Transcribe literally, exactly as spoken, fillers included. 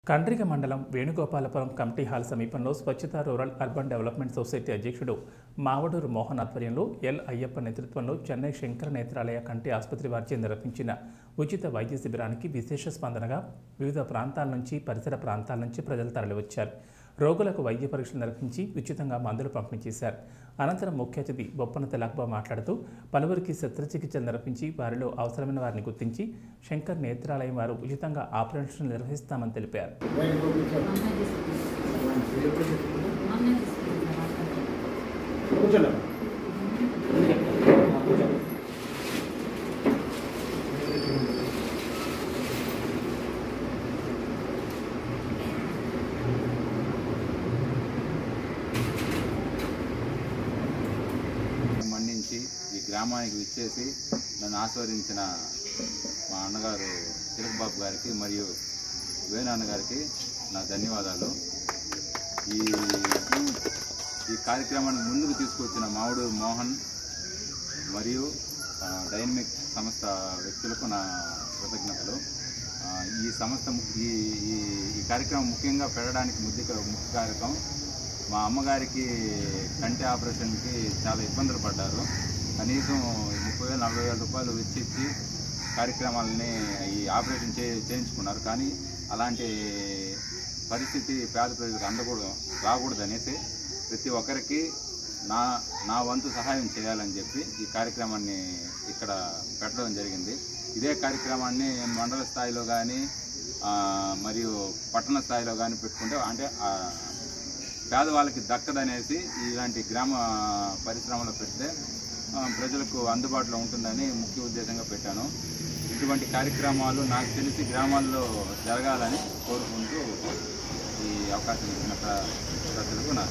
కండ్రిగ మండలం Venugopalapuram committee hall సమీపంలో స్వచ్ఛత రూరల్ అర్బన్ డెవలప్మెంట్ సొసైటీ అధ్యక్షుడు మావడూరు మోహన్ ఆధ్వర్యంలో ఎల్ అయ్యప్ప నేతృత్వంలో చెన్నై శంకర నేత్రాలయ కంటి ఆసుపత్రి వారిచే నిర్వహించిన ఉచిత వైద్య శిబిరానికి విశేష స్పందనగా వివిధ ప్రాంతాల నుంచి పరిసర ప్రాంతాల నుంచి ప్రజలు తరలివచ్చారు. రోగులకు వైద్య పరీక్షలు నిర్వహించి ఉచితంగా మందులు పంపిణీ చేశారు. అనంతరం ముఖ్య అతిథి బొప్పన తెలక్బా మాట్లాడుతూ పలువురికి శస్త్రచికిత్సలు నిర్వహించి వారిలో అవసరమైన వారిని గుర్తించి శంకర్ నేత్రాలయం వారు ఉచితంగా ఆపరేషన్లు నిర్వహిస్తామని తెలిపారు. మన్నించి ఈ గ్రామానికి విచ్చేసి నన్ను ఆస్వాదించిన మా అన్నగారు తిలకబాబు గారికి మరియు వేణు అన్నగారికి నా ధన్యవాదాలు. ఈ ఈ కార్యక్రమాన్ని ముందుకు తీసుకొచ్చిన మావడూరు మోహన్ మరియు డైనమిక్ సంస్థ వ్యక్తులకు నా కృతజ్ఞతలు. ఈ సంస్థ ఈ ఈ కార్యక్రమం ముఖ్యంగా పెట్టడానికి ముఖ్య ముఖ్య కారకం మా అమ్మగారికి కంటి ఆపరేషన్కి చాలా ఇబ్బందులు పడ్డారు. కనీసం ముప్పై వేలు నలభై వేల రూపాయలు వెచ్చిచ్చి కార్యక్రమాలని ఈ ఆపరేషన్ చే చేయించుకున్నారు. కానీ అలాంటి పరిస్థితి పేద ప్రజలకు అందకూడదు రాకూడదు అనేసి ప్రతి ఒక్కరికి నా నా వంతు సహాయం చేయాలని చెప్పి ఈ కార్యక్రమాన్ని ఇక్కడ పెట్టడం జరిగింది. ఇదే కార్యక్రమాన్ని మండల స్థాయిలో కానీ మరియు పట్టణ స్థాయిలో కానీ పెట్టుకుంటే అంటే పేదవాళ్ళకి దక్కదనేసి ఇలాంటి గ్రామ పరిశ్రమలో పెడితే ప్రజలకు అందుబాటులో ఉంటుందని ముఖ్య ఉద్దేశంగా పెట్టాను. ఇటువంటి కార్యక్రమాలు నాకు తెలిసి గ్రామాల్లో జరగాలని కోరుకుంటూ ఈ అవకాశం ఇచ్చిన ప్రజలకు నా